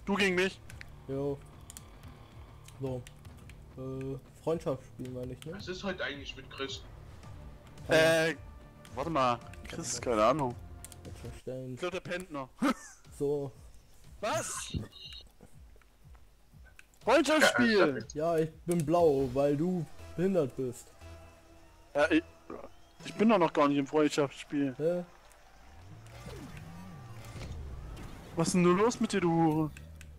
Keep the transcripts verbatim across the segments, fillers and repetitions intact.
Du gegen mich. Jo. So. Äh, Freundschaftsspiel meine ich, ne? Was ist heute eigentlich mit Chris? Äh, warte mal. Chris, keine Ahnung. Jetzt verstellen. Ich glaube, der pennt noch. So. Was? Freundschaftsspiel! Ja, ich bin blau, weil du behindert bist. Ja, ich, ich bin doch noch gar nicht im Freundschaftsspiel. Hä? Was ist denn nur los mit dir, du Hure?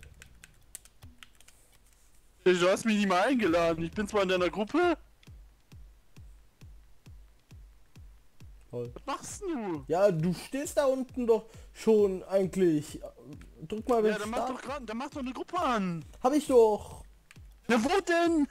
Du hast mich nicht mal eingeladen. Ich bin zwar in deiner Gruppe. Toll. Was machst du? Ja, du stehst da unten doch schon eigentlich. Drück mal, wenn Ja, dann mach doch gerade, dann mach doch eine Gruppe an. Hab ich doch. Ja, wo denn?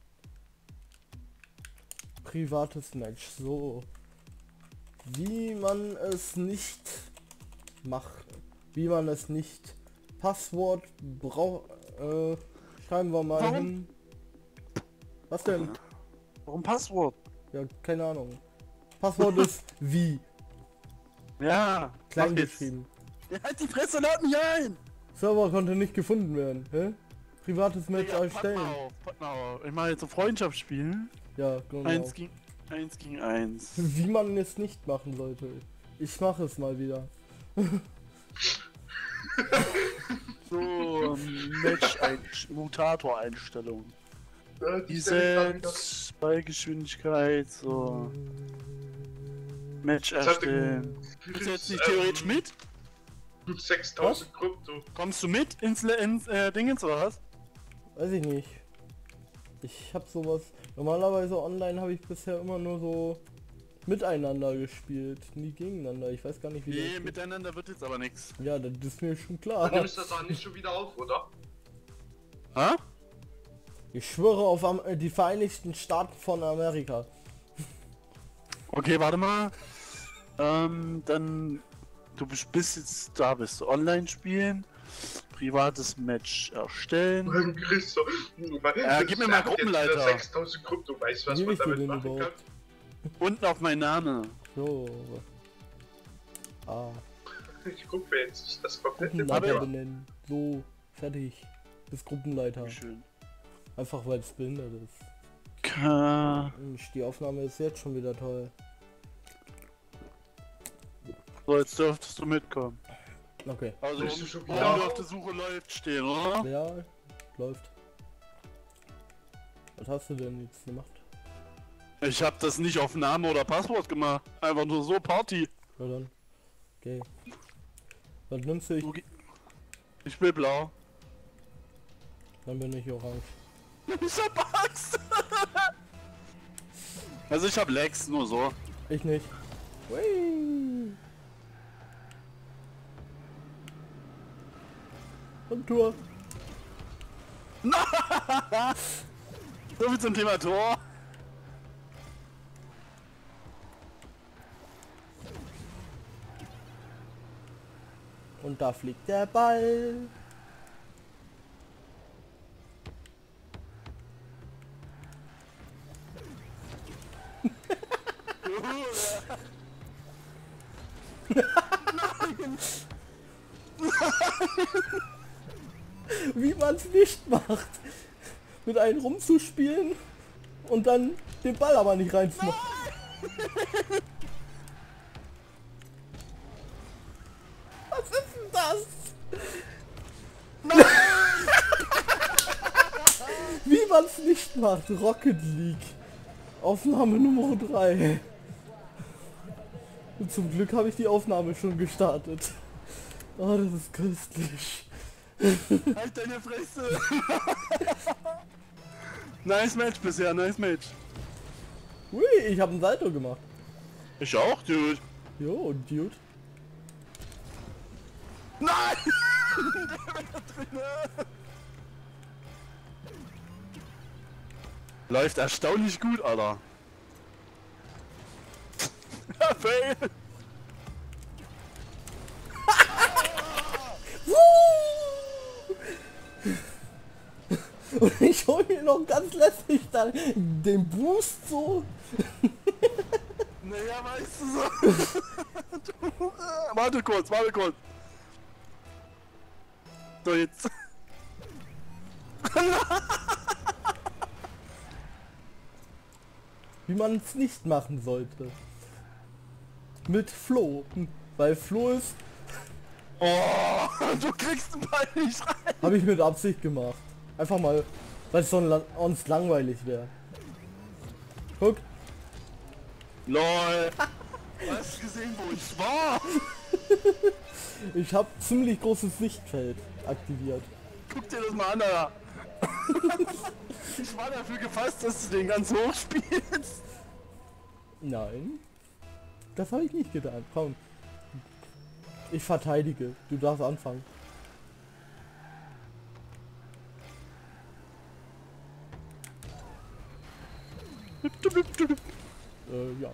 Privates Match. So. Wie man es nicht macht. Wie man es nicht. Passwort braucht. Äh, schreiben wir mal Warum? hin. Was denn? Warum Passwort? Ja, keine Ahnung. Passwort ist wie. Ja, Klein mach jetzt. geschrieben. Ja, halt die Fresse, lad mich ein! Server konnte nicht gefunden werden. Hä? Privates Match Ja, pass erstellen. mal auf, pass mal auf. Ich mache jetzt ein Freundschaftsspiel. Ja, genau. Eins gegen, eins gegen eins. Wie man es nicht machen sollte. Ich mache es mal wieder. So, Match Mutator-Einstellung. Ja, Die stell ich Set, Ballgeschwindigkeit, so. Match Das hat erstellen. den- Bist du jetzt nicht theoretisch ähm, mit? sechstausend Krypto. Kommst du mit ins, Le- ins äh, Dingens oder was? Weiß ich nicht. Ich hab sowas. Normalerweise online habe ich bisher immer nur so miteinander gespielt, nie gegeneinander. Ich weiß gar nicht wie das Nee, geht. miteinander wird jetzt aber nichts. Ja, das ist mir schon Du klar. nimmst das auch nicht schon wieder auf, oder? Hä? Ich schwöre auf Am äh, die Vereinigten Staaten von Amerika. Okay, warte mal. Ähm, dann... Du bist bist jetzt da, bist du online spielen. Privates Match erstellen. Mann, Chris, so. Ja, gib mir mal Gruppenleiter. sechstausend Krypto, weißt du, was Wie man bist du damit denn machen kann? überhaupt? Unten auf meinen Namen. So. Ah. Ich guck mir jetzt das komplette Gruppenleiter Aber- benennen. So. Fertig. Bist Gruppenleiter. Schön. Einfach weil es behindert ist. K Mensch, die Aufnahme ist jetzt schon wieder toll. so, jetzt dürftest du mitkommen. Okay. Also, Bist du schon oben wieder? auf der Suche läuft stehen, oder? Ja, läuft. Was hast du denn jetzt gemacht? Ich hab das nicht auf Name oder Passwort gemacht. Einfach nur so Party. Ja dann. Okay. Was nimmst du? Ich, Du ge- Ich will blau. dann bin ich orange. Ich hab Angst. Also ich hab Lex, nur so. Ich nicht. Hui. Und Tor. So viel zum Thema Tor. Und da fliegt der Ball. Wie man es nicht macht. Mit einem rumzuspielen und dann den Ball aber nicht reinzumachen. Was ist denn das? Wie man es nicht macht. Rocket League. Aufnahme Nummer drei. Und zum Glück habe ich die Aufnahme schon gestartet. Oh, das ist köstlich. Halt deine Fresse. Nice Match bisher, nice Match. Ui, ich habe ein Salto gemacht. Ich auch, Dude. Jo, Dude. Nein! Läuft erstaunlich gut, Alter. Fail! Und ich hol mir noch ganz lässig dann den Boost so. Naja, weißt du so. Du, äh, warte kurz, warte kurz. So, jetzt. Wie man es nicht machen sollte. Mit Flo. Weil Flo ist... Oh, du kriegst den Ball nicht rein. Habe ich mit Absicht gemacht. Einfach mal, weil es sonst langweilig wäre. Guck. Lol. Hast du gesehen, wo ich war? Ich habe ziemlich großes Sichtfeld aktiviert. Guck dir das mal an, Alter. Ich war dafür gefasst, dass du den ganz hoch spielst. Nein. Das habe ich nicht getan. Komm. Ich verteidige. Du darfst anfangen. Äh, ja.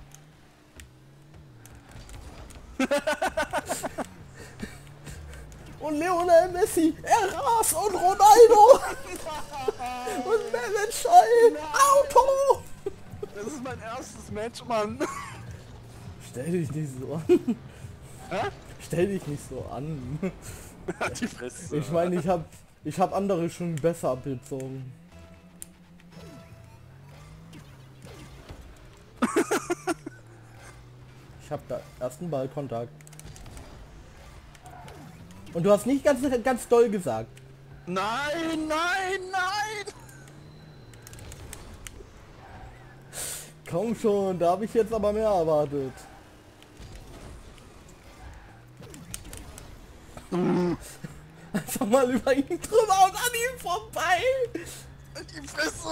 Und Lionel Messi, er rast und Ronaldo und Mehmet Scholl, Auto! Das ist mein erstes Match, Mann. Stell dich nicht so an. Hä? Stell dich nicht so an. Die Fresse. Ich meine, ich habe ich hab andere schon besser abgezogen. Ich habe da ersten Ballkontakt. Und du hast nicht ganz ganz doll gesagt. Nein, nein, nein. Komm schon, da habe ich jetzt aber mehr erwartet. Einfach mal über ihn drüber und an ihm vorbei. Die Fresse.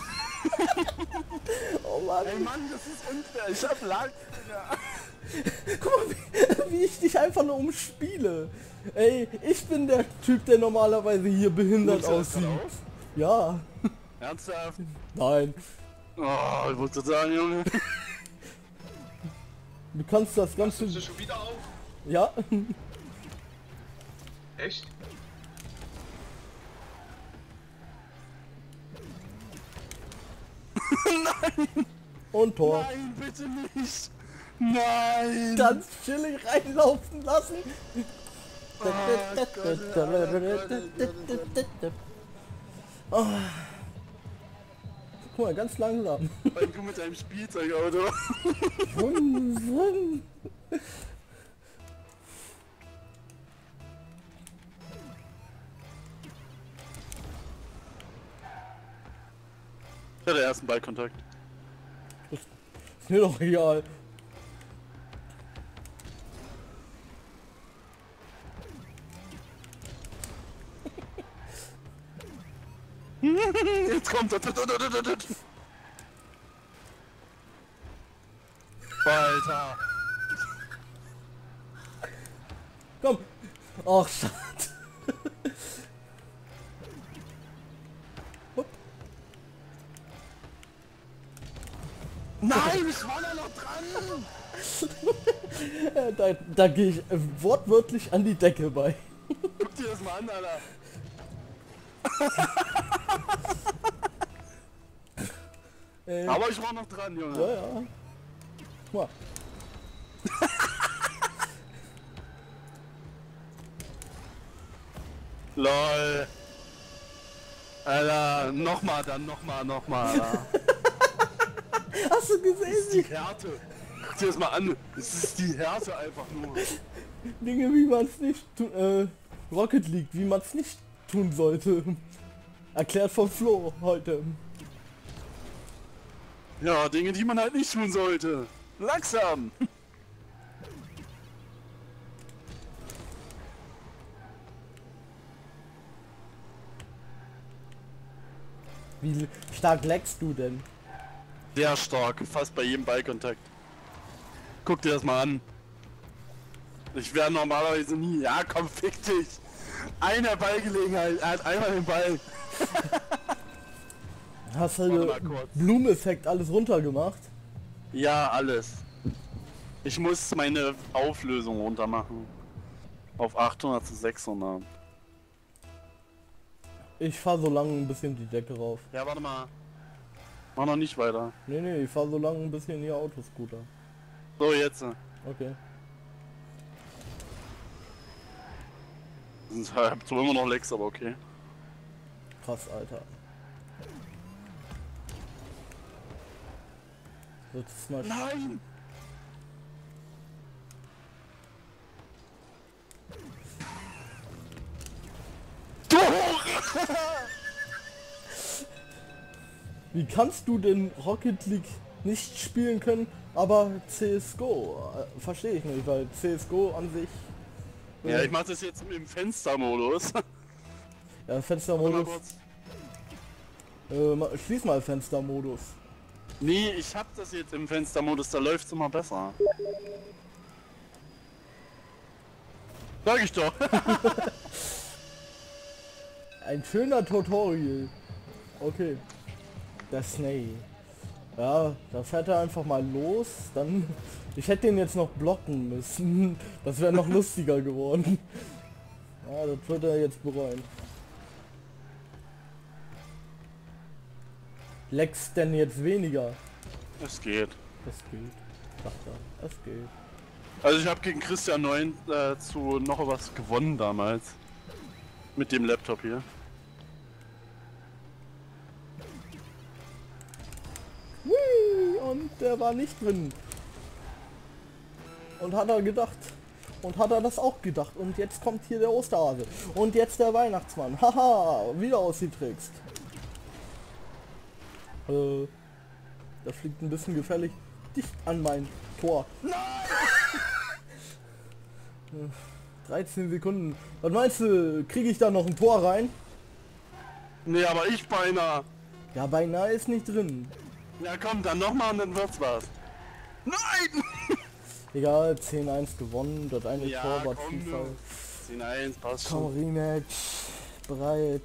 Oh Mann. Ey Mann, das ist unfair. Ich hab Lag. Guck mal, wie, wie ich dich einfach nur umspiele. Ey, ich bin der Typ, der normalerweise hier behindert Nimmst du das aussieht. gerade auf? Ja. Ernsthaft? Nein. Oh, ich wollte sagen, Junge. Du kannst das Nimmst Ganze... du schon wieder auf? Ja. Echt? Nein, Und Tor. nein, bitte nicht. Nein. Ganz chillig reinlaufen lassen. Oh Oh. Guck mal, ganz langsam. Weil du mit deinem Spielzeugauto. Wum, wum. Ich hatte ersten Ballkontakt. Ist mir doch egal. Jetzt kommt er. Alter. Komm. Ach, schade. Hup. Nein, ich war da noch dran. da da gehe ich äh, wortwörtlich an die Decke bei. Guck dir das mal an, Alter. Äh, Aber ich war noch dran, Junge. ja, ja. Guck mal. Lol. Alter, nochmal, dann nochmal, nochmal. Hast du gesehen? Das ist die Härte. Guck dir das mal an. Das ist die Härte einfach nur. Dinge, wie man es nicht tu- äh, Rocket League, wie man es nicht tun sollte. Erklärt von Flo heute. Ja, Dinge, die man halt nicht tun sollte. Langsam. Wie stark leckst du denn? Sehr stark, fast bei jedem Ballkontakt. Guck dir das mal an. Ich wäre normalerweise nie. Ja, komm, fick dich. Eine Ballgelegenheit, er hat einmal den Ball. Hast Warte du mal kurz. Blumeneffekt alles runtergemacht? Ja, alles. Ich muss meine Auflösung runter machen. Auf achthundert zu sechshundert. Ich fahr so lange ein bisschen die Decke rauf. Ja, warte mal. Mach noch nicht weiter. Nee, nee, ich fahr so lange ein bisschen hier Autoscooter. So, jetzt. Okay. Ich hab zwar immer noch Lex, aber okay. Krass, Alter. Wird es mal Nein! Wie kannst du denn Rocket League nicht spielen können, aber C S G O? Äh, Verstehe ich nicht, weil C S G O an sich... Ja, ich mach das jetzt im Fenstermodus. Ja, Warte mal Fenstermodus. kurz. Äh, ma- schließ mal Fenstermodus. Nee, ich hab das jetzt im Fenstermodus, da läuft's immer besser. Sag ich doch. Ein schöner Tutorial. Okay. Der Snake. Ja, da fährt er einfach mal los. Dann... Ich hätte den jetzt noch blocken müssen. Das wäre noch lustiger geworden. Ja, das wird er jetzt bereuen. Leckst denn jetzt weniger? Es geht. Es geht. Sagt er. Es geht. Also ich habe gegen Christian neun äh, zu noch was gewonnen damals. Mit dem Laptop hier. Hui, und der war nicht drin. Und hat er gedacht. Und hat er das auch gedacht. Und jetzt kommt hier der Osterhase. Und jetzt der Weihnachtsmann. Haha, wieder ausgetrickst. Äh, das fliegt ein bisschen gefährlich dicht an mein Tor. Nein! dreizehn Sekunden. Was meinst du, kriege ich da noch ein Tor rein? Nee, aber ich beinahe. Ja, beinahe ist nicht drin. Ja komm, dann nochmal und dann wird's was. Nein! Egal, zehn eins gewonnen. Das eine Ja, Tor war komm, Zufall. zehn eins, passt Komm, schon. Rematch. Bereit.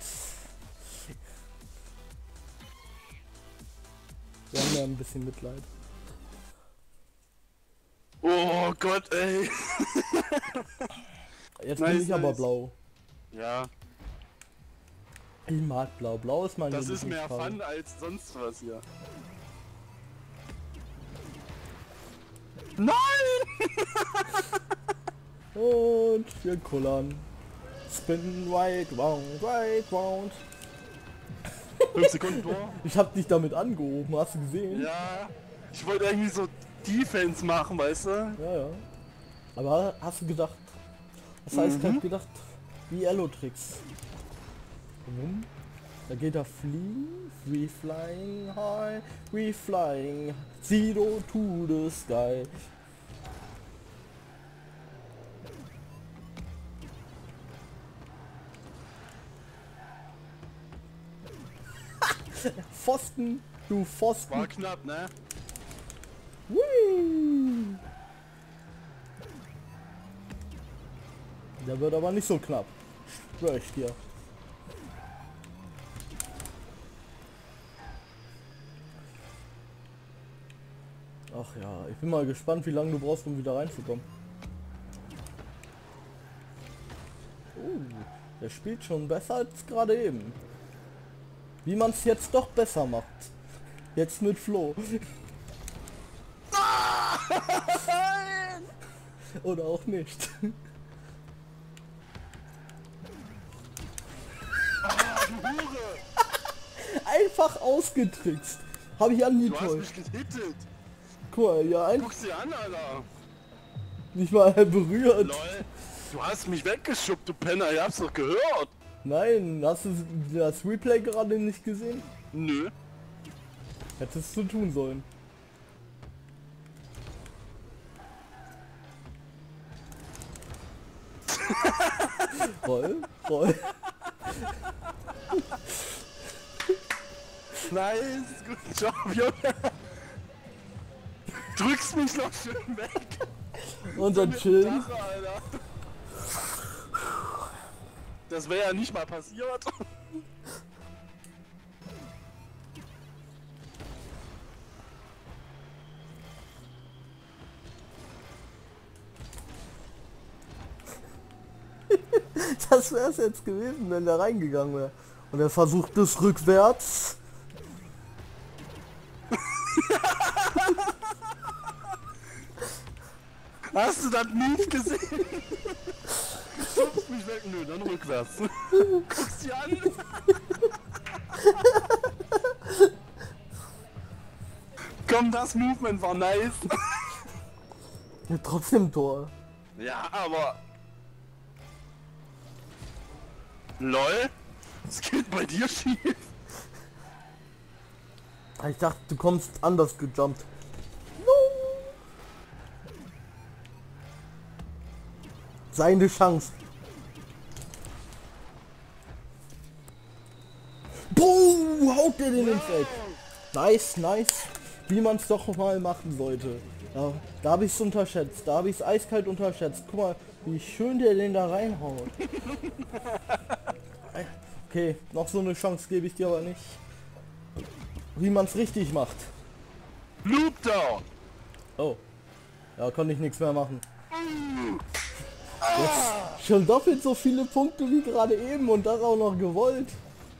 Wir haben ja ein bisschen Mitleid. Oh Gott, ey. Jetzt Nice, bin ich aber nice. blau. Ja, Ich mag blau. Blau ist mein das ist mehr Lieblingsfarbe. Fun als sonst was hier. Nein! Und wir kullern. Spin right round, right round. fünf Sekunden Tor. Ich hab dich damit angehoben, hast du gesehen? Ja, ich wollte irgendwie so Defense machen, weißt du? Ja, ja. Aber hast du gedacht? Das heißt, ich hab gedacht, wie Elo-Tricks. Warum? Da geht er fliegen. We flying high, we flying zero to the sky. Pfosten, du Pfosten. War knapp, ne? Hui. Der wird aber nicht so knapp. Schwör ich dir. Ach ja, ich bin mal gespannt, wie lange du brauchst, um wieder reinzukommen. Oh, der spielt schon besser als gerade eben. Wie man es jetzt doch besser macht. Jetzt mit Flo. Oder auch nicht. Einfach ausgetrickst. Habe ich Du hast angetäuscht. mich gehittet. Guck mal, ja, ein, Guck's dir an, Alter. nicht mal berührt. Lol. Du hast mich weggeschubbt, du Penner. Ich hab's doch gehört. Nein, hast du das Replay gerade nicht gesehen? Nö. Hättest du tun sollen. Roll, roll. Nice, guten Job, Junge. Drückst mich noch schön weg. Und dann chillen. Sache, Alter. Das wäre ja nicht mal passiert. Das wäre es jetzt gewesen, wenn der reingegangen wäre. Und er versucht es rückwärts. Hast du das nicht gesehen? Schubst mich weg, nö, dann rückwärts. Guck's dir an. Komm, das Movement war nice. Ja, trotzdem Tor. Ja, aber... LOL? Was geht bei dir schief? Ich dachte, du kommst anders gejumpt. Seine Chance. Boom, haut der den ins Eck. Nice, nice. Wie man es doch mal machen sollte. Ja, da habe ich es unterschätzt. Da habe ich es eiskalt unterschätzt. Guck mal, wie schön der den da reinhaut. Okay, noch so eine Chance gebe ich dir aber nicht. Wie man es richtig macht. Loop down! Oh. Da konnte ich nichts mehr machen. Jetzt schon doppelt so viele Punkte wie gerade eben und das auch noch gewollt.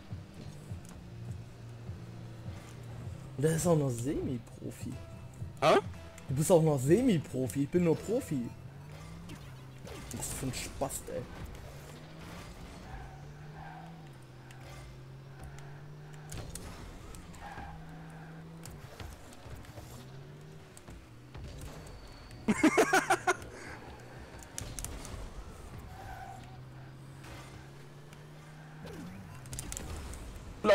Und der ist auch noch Semi-Profi. Hä? Du bist auch noch Semi-Profi, ich bin nur Profi. Was für ein Spaß, ey. LOL!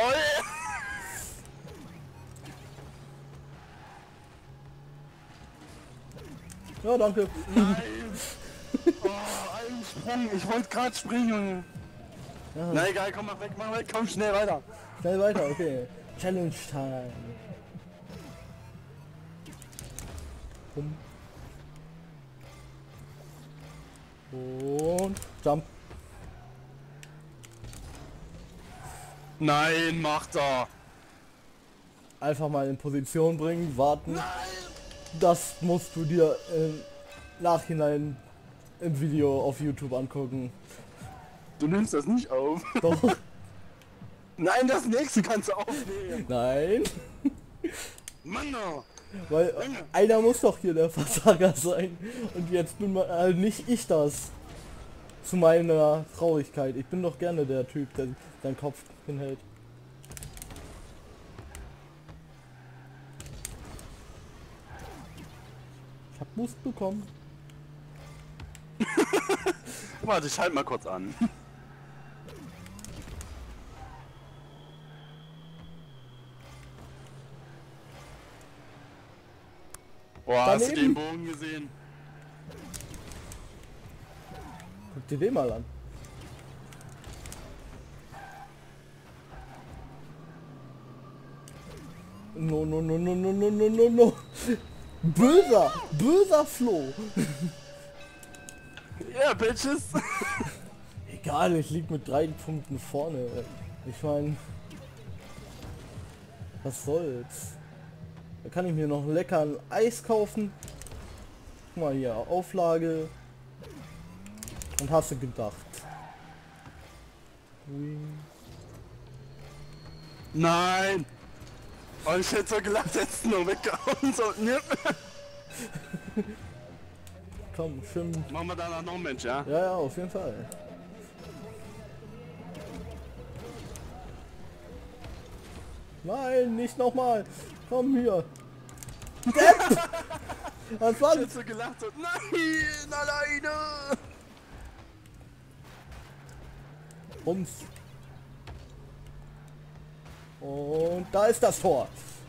Ja, danke. Nein! Oh, ein Sprung! Ich wollte gerade springen! Ja, Na egal, komm, mach weg, mach weg, komm schnell weiter! schnell weiter, okay. Challenge Time. Bumm. Und Jump. Nein, macht er! Einfach mal in Position bringen, warten. Das musst du dir im Nachhinein im Video auf YouTube angucken. Du nimmst das nicht auf. Doch. Nein, das nächste kannst du aufnehmen. Nein. Mann, oh. Weil einer muss doch hier der Versager sein. Und jetzt bin mal äh, nicht ich das. Zu meiner Traurigkeit. Ich bin doch gerne der Typ, der seinen Kopf hinhält. Ich hab Boost bekommen. Warte, ich halte mal kurz an. Boah, hast du den Daneben. Bogen gesehen? Guck dir den mal an. No, no, no, no, no, no, no, no, no. Böser, böser Flo. Ja, yeah, Bitches! Egal, ich lieg mit drei Punkten vorne. Ich meine, was soll's? Da kann ich mir noch lecker ein Eis kaufen. Guck mal hier, Auflage. Und hast du gedacht? Ui. Nein! Oh, ich hätte so gelacht, hättest du nur weggehauen. So, ne? Komm, schön. Machen wir danach noch einen Mensch, ja? Ja, ja, auf jeden Fall. Nein, nicht nochmal. Komm hier. Depp! Was war Ich das? hätte so gelacht, so, nein, alleine! Ums. Und da ist das Tor.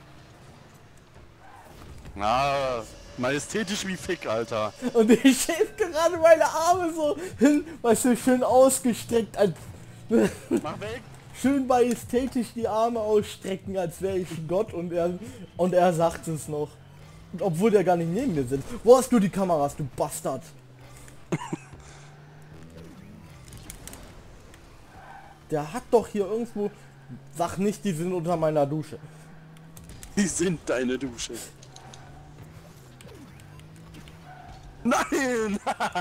Ah, majestätisch wie Fick, Alter. Und ich heb gerade meine Arme so hin, weißt du, schön ausgestreckt, als Mach weg! schön majestätisch die Arme ausstrecken, als wäre ich Gott und er und er sagt es noch. Und obwohl der gar nicht neben mir sitzt. Wo hast du die Kameras, du Bastard? Der hat doch hier irgendwo... Sag nicht, die sind unter meiner Dusche. Die sind deine Dusche. Nein!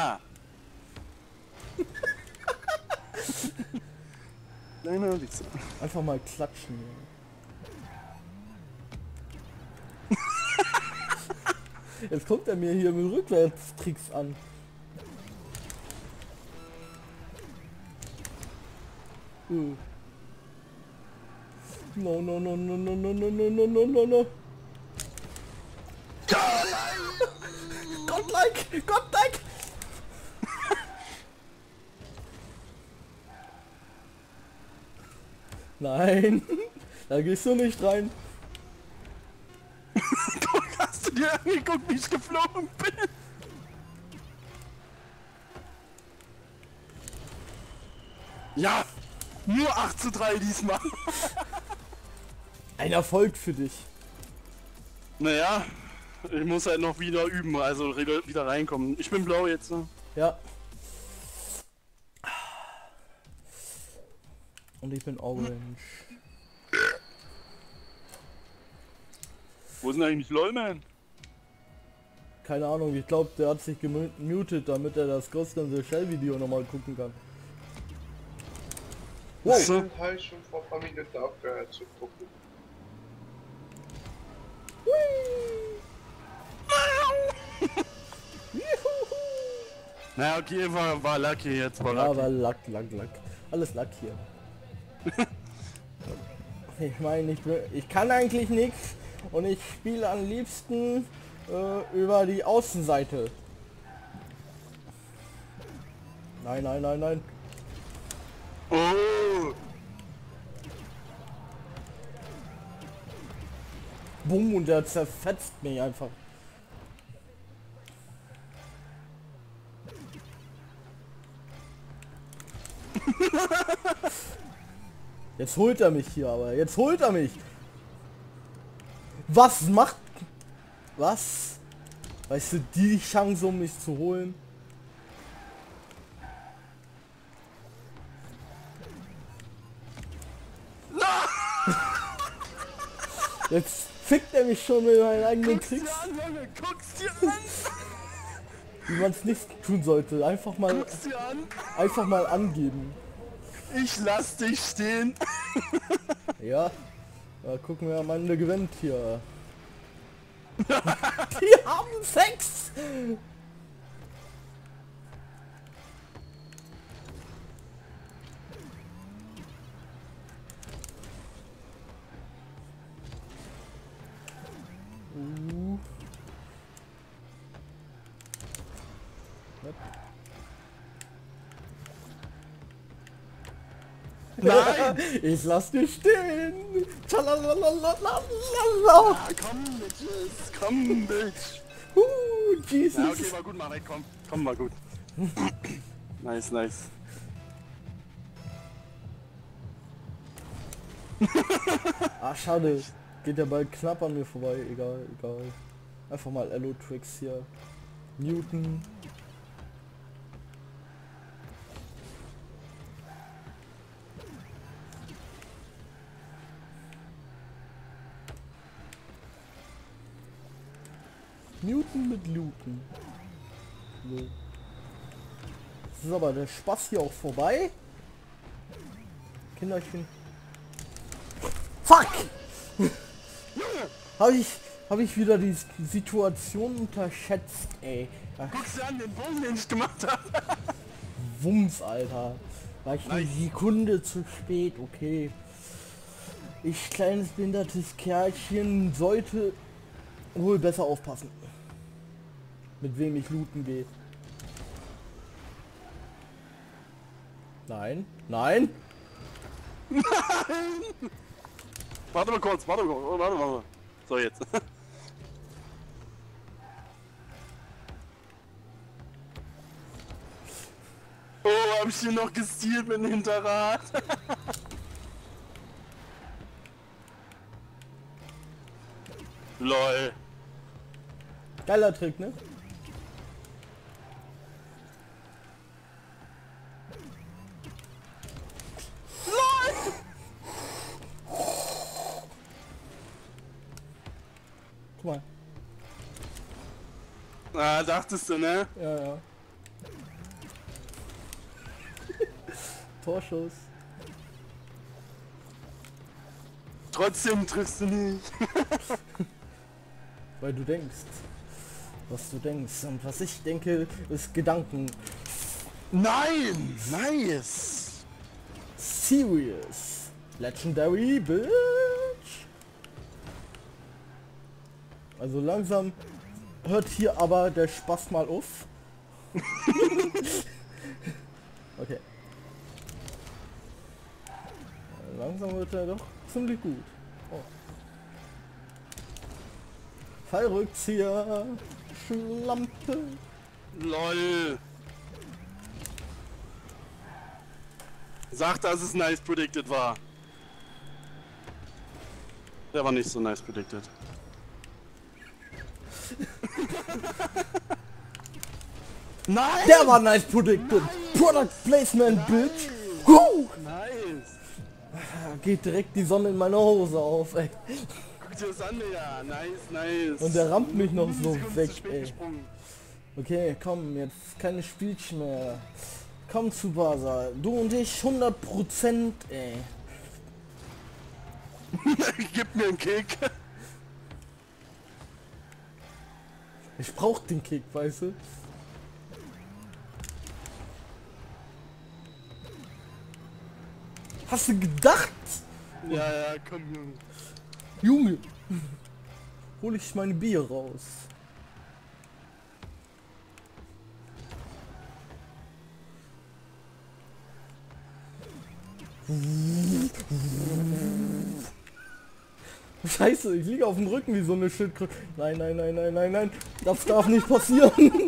Kleiner Wichser. Einfach mal klatschen. Ja. Jetzt kommt er mir hier mit Rückwärtstricks an. Uh. No, no, no, no, no, no, no, no, no, no, no, no. Godlike! Godlike! Nein! Da gehst du nicht rein. Guck, hast du dir angeguckt, wie ich geflogen bin? Ja! Nur acht zu drei diesmal. Ein Erfolg für dich. Naja, ich muss halt noch wieder üben, also wieder reinkommen. Ich bin blau jetzt. Ne? Ja. Und ich bin orange. Wo ist denn eigentlich LOLman? Keine Ahnung, ich glaube, der hat sich gemutet, damit er das Ghost in the Shell Video nochmal gucken kann. Wow. So. Ich habe schon vor ein paar Minuten aufgehört zu gucken. Na okay, war, war lucky jetzt, war Ja, lucky. aber Lack, Lack, Lack. Alles Lack hier. Ich meine, ich, will- ich kann eigentlich nichts und ich spiele am liebsten äh, über die Außenseite. Nein, nein, nein, nein. Oh! Bumm, und der zerfetzt mich einfach. Jetzt holt er mich hier, aber jetzt holt er mich. Was macht... Was? Weißt du, die Chance, um mich zu holen? Jetzt fickt er mich schon mit meinen eigenen Guck's dir Tricks, an, Junge, guck's dir an! wie man es nicht tun sollte. Einfach mal, Guck's dir an! einfach mal angeben. Ich lass dich stehen! Ja, ja gucken wir mal, der gewinnt hier. Die haben Sex! Uh. Nein! Ich lass dich stehen! Tschalalalala. Ah, komm, Bitches, komm, Bitch! Uh, Jesus! Ja, okay, war gut, Marek, komm. Komm, war gut. Nice, nice. Ah, schade. Geht der Ball knapp an mir vorbei. Egal, egal. Einfach mal Elo-Tricks hier. Newton. Newton mit Looten. So. Jetzt ist aber der Spaß hier auch vorbei. Kinderchen. Fuck! Habe ich, hab ich wieder die Situation unterschätzt, ey. Ach, Guck's dir an, den Bogen, den ich gemacht habe. Wumms, Alter. War ich eine Nice. Sekunde zu spät, okay. Ich, kleines behindertes Kerlchen, sollte wohl besser aufpassen. Mit wem ich looten gehe. Nein, nein. Warte mal kurz, warte mal, kurz, warte mal. So, jetzt. Oh, hab ich hier noch gestealt mit dem Hinterrad. Lol. Geiler Trick, ne? Guck mal. Ah, dachtest du, ne? Ja, ja. Torschuss. Trotzdem triffst du nicht. Weil du denkst, was du denkst. Und was ich denke, ist Gedanken. Nein! Nice! Serious. Legendary, bitch. Also langsam hört hier aber der Spaß mal auf. Okay. Langsam wird er doch ziemlich gut. Oh. Fallrückzieher. Schlampe. LOL. Sag, dass es nice predicted war. Der war nicht so nice predicted. Nein! Der war nice predicted. Product Placement, bitch. Huh. Nice! Geht direkt die Sonne in meine Hose auf, ey. Guck dir das an, ja. Nice, nice. Und der rammt mich noch so Sekunden weg, zu spät ey. gesprungen. Okay, komm, jetzt keine Spielchen mehr. Komm zu Basa. Du und ich hundert Prozent, ey. Gib mir einen Kick. Ich brauch den Kick, weißt du? Hast du gedacht? Ja, ja, komm, Junge. Junge. Hol ich meine Bier raus. Scheiße, ich liege auf dem Rücken wie so eine Schildkröte. Nein, nein, nein, nein, nein, nein. Das darf nicht passieren.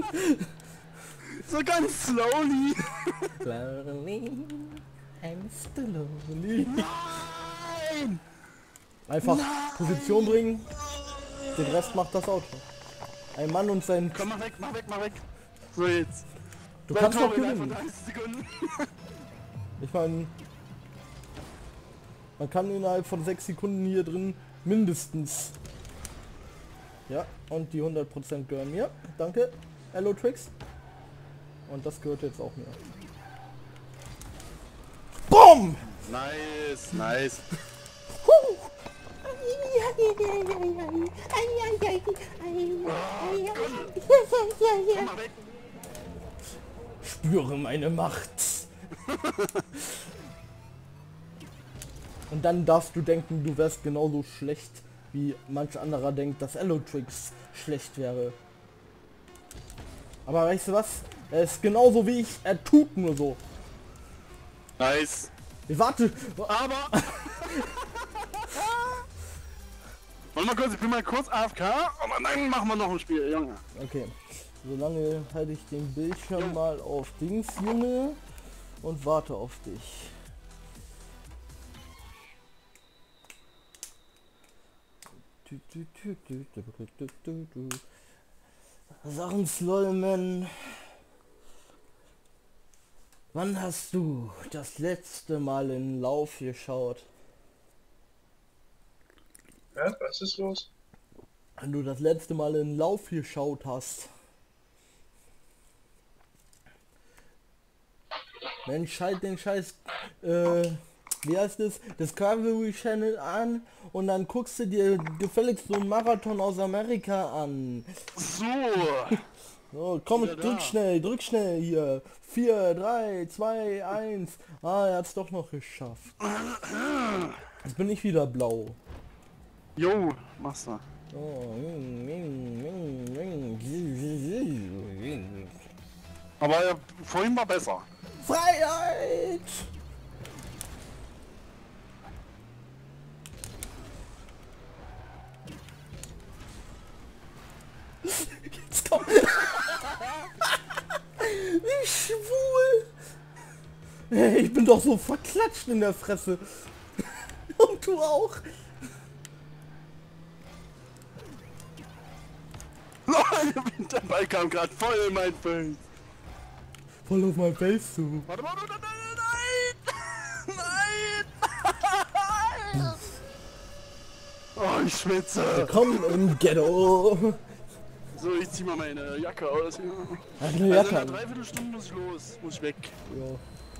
So ganz slowly. Slowly, I'm slowly. Nein! Einfach Position bringen. Den Rest macht das Auto. Ein Mann und sein... Komm, mach weg, mach weg, mach weg. So jetzt. Du Zwei kannst doch Tore innerhalb von gewinnen. dreißig Sekunden. Ich meine... Man kann innerhalb von sechs Sekunden hier drin mindestens... Ja, und die hundert Prozent gehören mir. Danke, Hello Tricks. Und das gehört jetzt auch mir. BOOM! Nice, nice. Komm mal weg. Spüre meine Macht. Und dann darfst du denken, du wärst genauso schlecht, wie manch anderer denkt, dass Allotrix schlecht wäre. Aber weißt du was? Er ist genauso wie ich, er tut nur so. Nice. Ich warte. Aber... Warte mal kurz, ich bin mal kurz A F K, aber dann machen wir noch ein Spiel, Junge. Okay. Solange halte ich den Bildschirm mal auf Dings, Junge. Und warte auf dich. Sachen Slolman. Wann hast du das letzte Mal in den Lauf geschaut? Ja, was ist los? Wenn du das letzte Mal in den Lauf geschaut hast. Mensch, schalt den Scheiß, äh, wie heißt es, Discovery Channel an und dann guckst du dir gefälligst so einen Marathon aus Amerika an. So. So, komm, Wieder drück da. schnell, drück schnell hier. vier, drei, zwei, eins. Ah, er hat's doch noch geschafft. Jetzt bin ich wieder blau. Jo, mach's da. Oh. Aber äh, vorhin war besser. Freiheit! Jetzt komm! Wie schwul! Hey, ich bin doch so verklatscht in der Fresse. Und du auch. Der Ball kam gerade voll in mein Face. Voll auf mein Face zu. Warte, warte, warte, nein! Nein! Oh, ich schwitze. Willkommen im Ghetto. So, ich zieh mal meine Jacke aus. Ja. Eine Also in Jacke. einer Dreiviertelstunde muss ich los. Muss ich weg. Ja.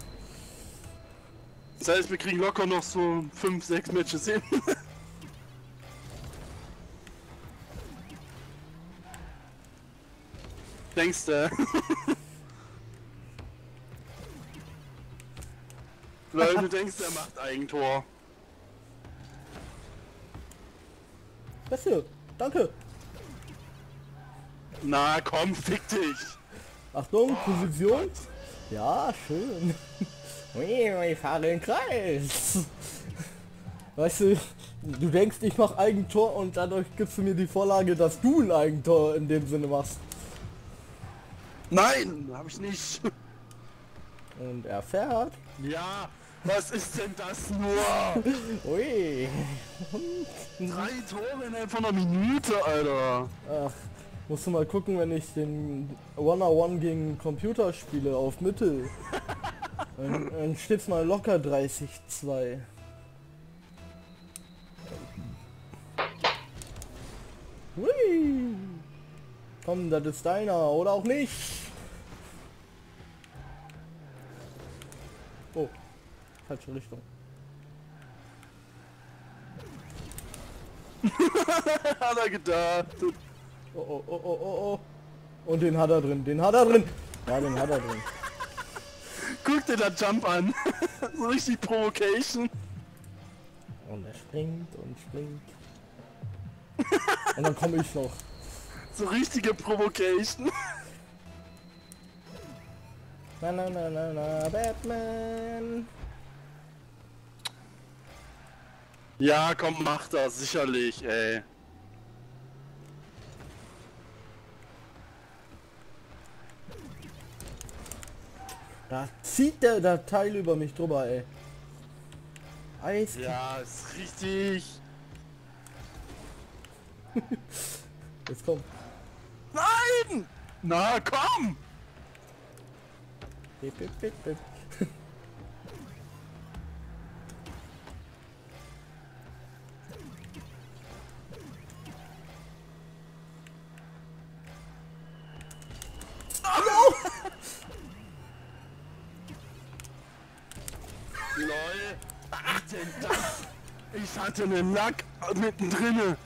Das heißt, wir kriegen locker noch so fünf, sechs Matches hin. Denkst du? Weil du denkst, er macht Eigentor. Was hier? Danke. Na komm, fick dich. Achtung, Position. Ja, schön. Ui, ich fahre den Kreis. Weißt du, du denkst, ich mache Eigentor und dadurch gibst du mir die Vorlage, dass du ein Eigentor in dem Sinne machst. Nein, hab ich nicht. Und er fährt. Ja, was ist denn das nur? Ui. Drei Tore innerhalb von einer Minute, Alter. Ach, musst du mal gucken, wenn ich den One-on-One gegen Computer spiele auf Mittel. Dann, dann steht's mal locker dreißig zwei. Hui. Komm, das ist deiner, oder auch nicht. Oh, falsche Richtung. Hat er gedacht. Oh, oh, oh, oh, oh, oh. Und den hat er drin, den hat er drin. Ja, den hat er drin. Guck dir das Jump an. So richtig Provocation. Und er springt und springt. Und dann komme ich noch. So richtige Provocation. Na na na na na, Batman. Ja, komm, mach das, sicherlich, ey. Da zieht der, der Teil über mich drüber, ey. Eis. Ja, ist richtig. Jetzt komm. Nein! Na, komm! Bip, bip, bip, bip. Lol, was ist denn das? Ich hatte einen Lack mittendrin.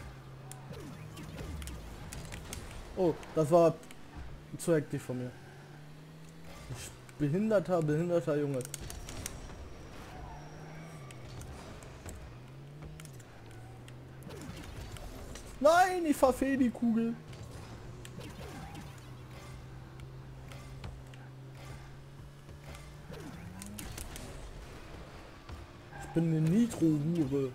Oh, das war zu hektisch von mir. Ich, behinderter, behinderter Junge. Nein, ich verfehl die Kugel. Ich bin eine Nitro-Hure.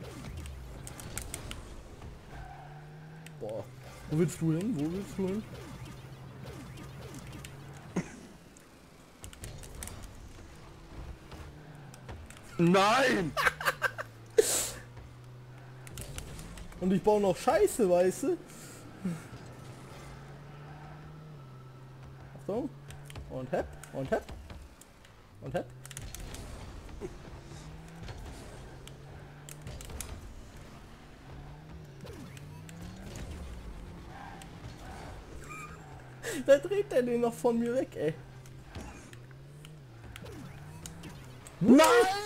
Boah. Wo willst du hin? Wo willst du hin? Nein! Und ich baue noch Scheiße, weißt du? Achtung. Und hepp. Und hepp. Und hepp. Da dreht er den noch von mir weg, ey. Nein!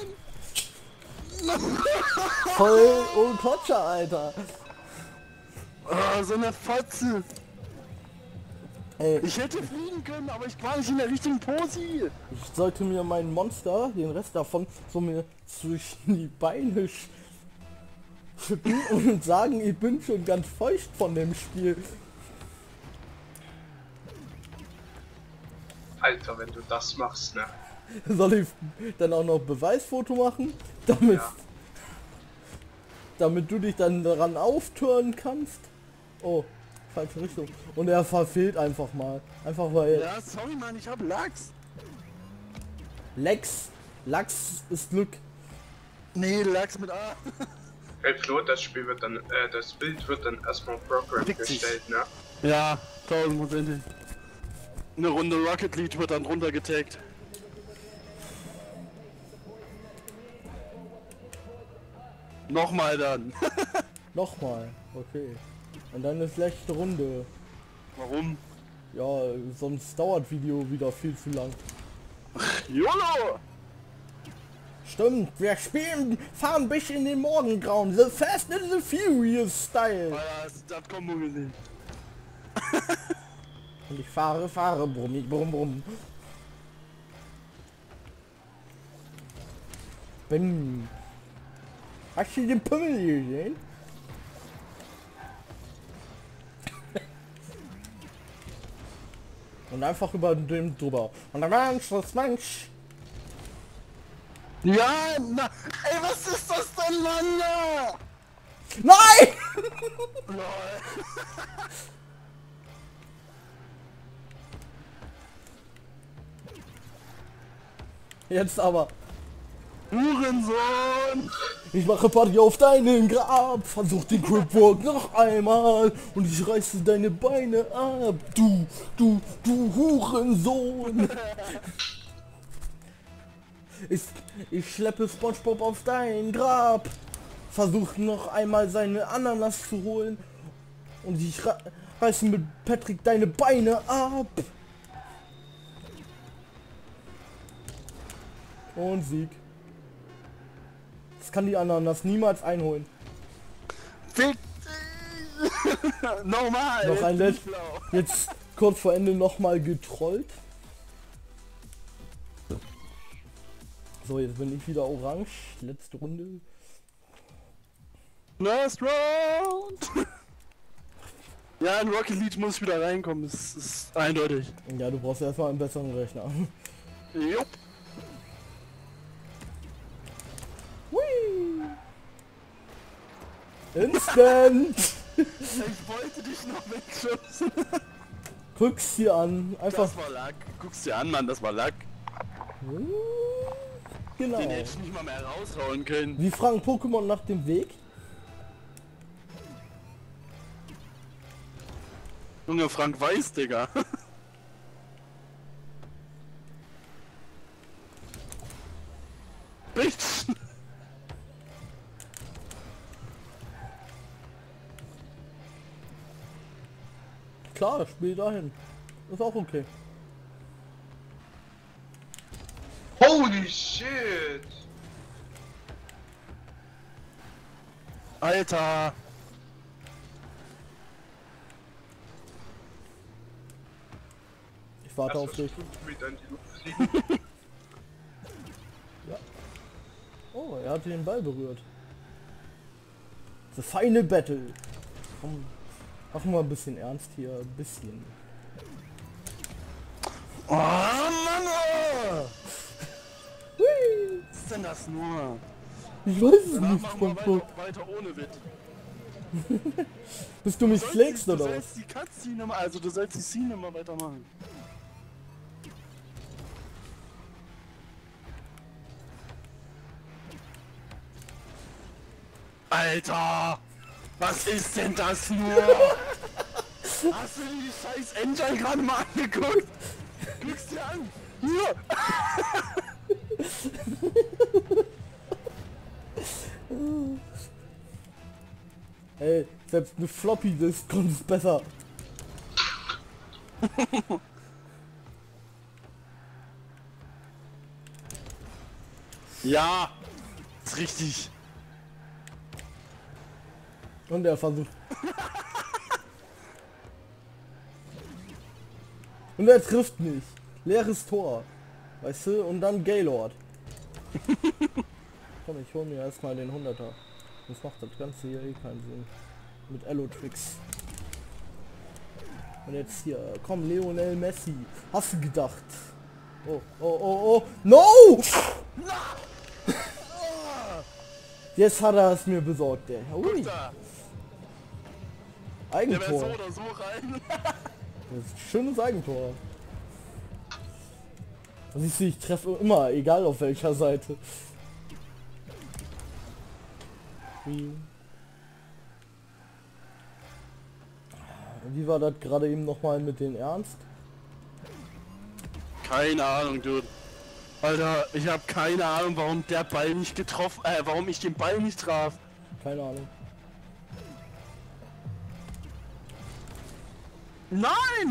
Voll unkotscher, Alter. Oh, so eine Fotze. Ey, Ich hätte fliegen können, aber ich war nicht in der richtigen Pose. ich sollte mir meinen Monster, den Rest davon, so mir zwischen die Beine schütten und sagen, ich bin schon ganz feucht von dem Spiel. Alter, wenn du das machst, ne? Soll ich dann auch noch Beweisfoto machen? Damit, Ja. damit du dich dann daran auftören kannst? Oh, falsche Richtung. Und er verfehlt einfach mal. Einfach weil Ja, sorry, Mann, ich hab Lachs. Lex, Lachs ist Glück. Nee, Lachs mit A. Hey Flo, das Spiel wird dann, äh, das Bild wird dann erstmal Programm Witzig. gestellt, ne? Ja, tausendprozentig. Eine Runde Rocket League wird dann drunter getaggt. Nochmal dann. Nochmal, okay. Und dann ist letzte Runde. Warum? Ja, sonst dauert Video wieder viel zu lang. YOLO! Stimmt, wir spielen, fahren bis in den Morgengrauen. The Fast and the Furious Style. Alter, hast du das Kombo gesehen? Und ich fahre, fahre, brumm, brumm, brumm. Bim. Hast du den Pimmel gesehen? Und einfach über dem drüber. Und der Mensch, das Mensch. Ja, na, ey, was ist das denn, Mann? Nein! Lol. Jetzt aber. Hurensohn! Ich mache Party auf deinen Grab. Versuch den Cripwalk noch einmal. Und ich reiße deine Beine ab. Du, du, du Hurensohn. Ich, ich schleppe SpongeBob auf dein Grab. Versuch noch einmal seine Ananas zu holen. Und ich reiße mit Patrick deine Beine ab. Und Sieg. Das kann die Ananas niemals einholen. Fick dich! Normal! Noch ein Let jetzt bin ich blau. Jetzt kurz vor Ende nochmal getrollt. So, jetzt bin ich wieder orange. Letzte Runde. Last round! Ja, in Rocket League muss ich wieder reinkommen, das ist eindeutig. Ja, du brauchst erstmal einen besseren Rechner. Jupp! Hui. Instant! Ich wollte dich noch wegschubsen. Guck's dir an. Einfach. Das war Lack. Guck's dir an, Mann, das war Lack. Genau. Den hätte ich nicht mal mehr raushauen können. Wie fragen Pokémon nach dem Weg? Junge, Frank Weiß, Digga. Bitch! Klar, spiel dahin. Ist auch okay. Holy shit! Alter! Ich warte auf Das dich. wieder in die Luft fliegen. Oh, er hat den Ball berührt. The Final Battle. Komm, machen wir ein bisschen ernst hier. Ein bisschen. Oh Mann! Oh. Hui. Was ist denn das nur? Ich weiß es Danach nicht, machen wir SpongeBob. weiter, weiter ohne Wit. Bist du mich Sollst flakst die- oder Du was? sollst die Cutscene mal, also du sollst die Scene mal weitermachen. Alter! Was ist denn das nur? Hast du dir die scheiß Engine gerade mal angeguckt? Guck's dir an! Hier! Ey, selbst eine Floppy Disk kommt es besser. Ja! Ist richtig! Und er versucht. Und er trifft nicht. Leeres Tor. Weißt du? Und dann Gaylord. Komm, ich hol mir erstmal den hunderter. Das macht das Ganze hier eh keinen Sinn. Mit Elo-Tricks. Und jetzt hier. Komm, Lionel Messi. Hast du gedacht? Oh, oh, oh, oh. No! Jetzt hat er es mir besorgt, ey. Guck Ui, da! Der wäre Eigentor. so oder so rein. Das ist ein schönes Eigentor. Siehst du, ich treffe immer, egal auf welcher Seite. Wie, Wie war das gerade eben nochmal mit den Ernst? Keine Ahnung, Dude. Alter, ich habe keine Ahnung, warum der Ball nicht getroffen, äh, warum ich den Ball nicht traf. Keine Ahnung. Nein!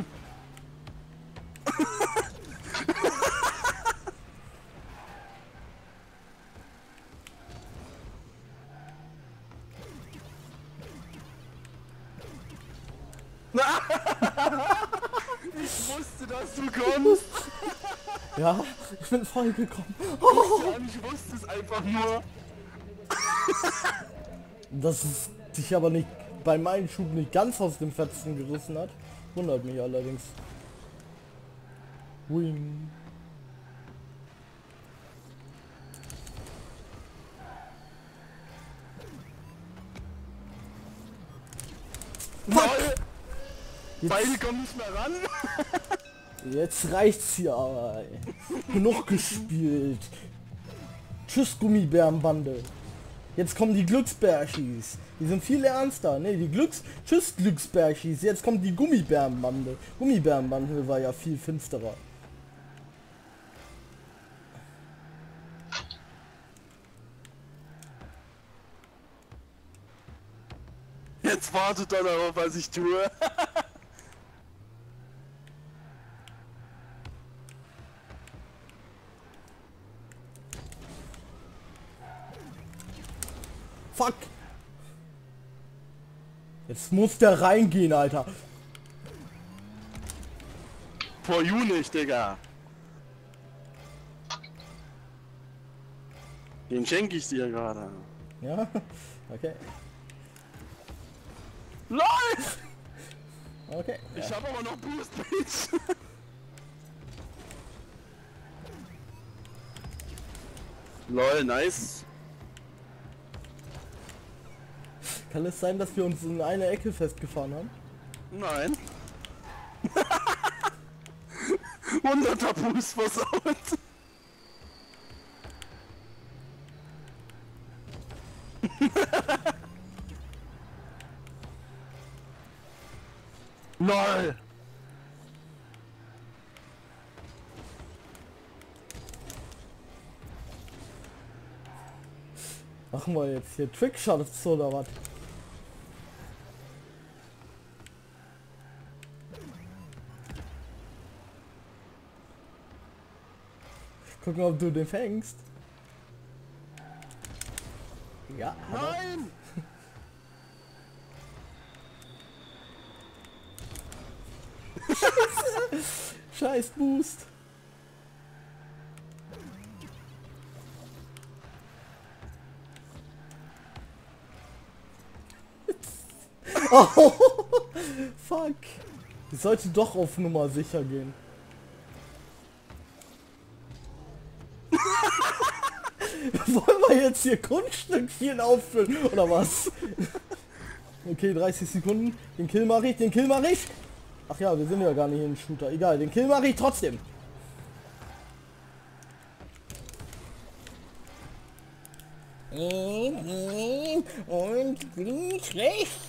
Ich wusste, dass du kommst. Ja, ich bin voll gekommen. Ja, ich wusste es einfach nur. Dass es dich aber nicht bei meinem Schub nicht ganz aus dem Fetzen gerissen hat, wundert mich allerdings. Wing. Lol! Jetzt, Beide kommen nicht mehr ran. jetzt reicht's hier aber. Ey. Genug gespielt. Tschüss Gummibärenbande. Jetzt kommen die Glücksbärschis. Die sind viel ernster. Ne, die Glücks... Tschüss Glücksbärschis. Jetzt kommt die Gummibärenbande. Gummibärenbande war ja viel finsterer. Jetzt wartet er darauf, was ich tue. Fuck. Jetzt muss der reingehen, Alter. For you nicht, Digga. Den schenke ich dir gerade. Ja, okay. LOL! Okay. Ich habe aber noch Boost, Bitch. LOL, nice. Kann es sein, dass wir uns in eine Ecke festgefahren haben? Nein. Hunderter Boost versaut. LOL. Machen wir jetzt hier Trickshots oder was? Gucken, ob du den fängst. Ja, aber Nein! scheiß Boost. Oh, fuck. Ich sollte doch auf Nummer sicher gehen. Wollen wir jetzt hier Kunststückchen auffüllen oder was? Okay, dreißig Sekunden. Den Kill mache ich, den Kill mache ich. Ach ja, wir sind ja gar nicht in Shooter. Egal, den Kill mache ich trotzdem. Und bin schlecht.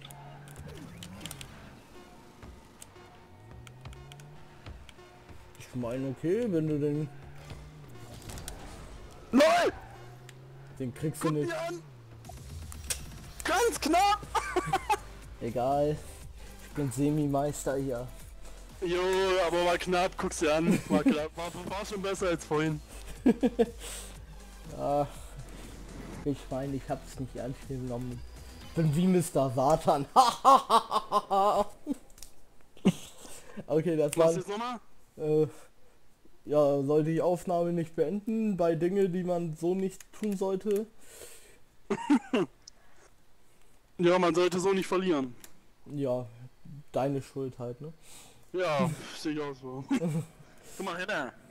Ich meine, okay, wenn du den... LOL! Den kriegst du Guck nicht. dir an! Ganz knapp! Egal. Ich bin Semi-Meister hier. Jo, aber war knapp, guck's dir an. War knapp, war, war schon besser als vorhin. Ja, ich meine, ich hab's nicht ernst genommen. Bin wie Mister Satan. Okay, das war... Was jetzt nochmal? Äh, ja, soll die Aufnahme nicht beenden bei Dinge, die man so nicht tun sollte. Ja, man sollte so nicht verlieren. Ja, deine Schuld halt, ne? Ja, sehe ich auch so. Guck mal, Ritter.